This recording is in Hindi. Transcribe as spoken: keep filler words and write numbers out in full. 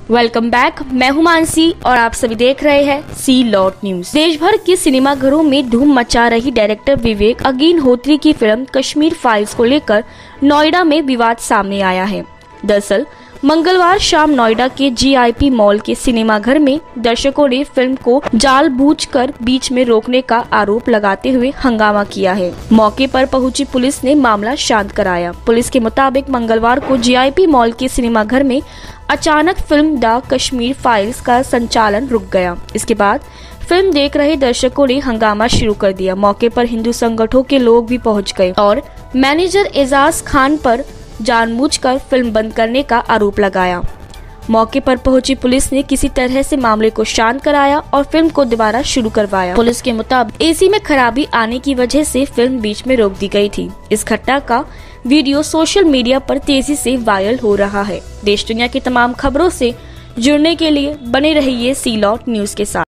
Welcome back. मैं हूं मानसी और आप सभी देख रहे हैं सी लॉट न्यूज। देश भर के सिनेमाघरों में धूम मचा रही डायरेक्टर विवेक अग्निहोत्री की फिल्म कश्मीर फाइल्स को लेकर नोएडा में विवाद सामने आया है। दरअसल मंगलवार शाम नोएडा के जी आई पी मॉल के सिनेमाघर में दर्शकों ने फिल्म को जानबूझकर बीच में रोकने का आरोप लगाते हुए हंगामा किया है। मौके पर पहुंची पुलिस ने मामला शांत कराया। पुलिस के मुताबिक मंगलवार को जी आई पी मॉल के सिनेमाघर में अचानक फिल्म द कश्मीर फाइल्स का संचालन रुक गया। इसके बाद फिल्म देख रहे दर्शकों ने हंगामा शुरू कर दिया। मौके पर हिंदू संगठनों के लोग भी पहुंच गए और मैनेजर एजाज खान पर जानबूझकर फिल्म बंद करने का आरोप लगाया। मौके पर पहुंची पुलिस ने किसी तरह से मामले को शांत कराया और फिल्म को दोबारा शुरू करवाया। पुलिस के मुताबिक एसी में खराबी आने की वजह से फिल्म बीच में रोक दी गई थी। इस घटना का वीडियो सोशल मीडिया पर तेजी से वायरल हो रहा है। देश दुनिया की तमाम खबरों से जुड़ने के लिए बने रहिए सी लॉट न्यूज के साथ।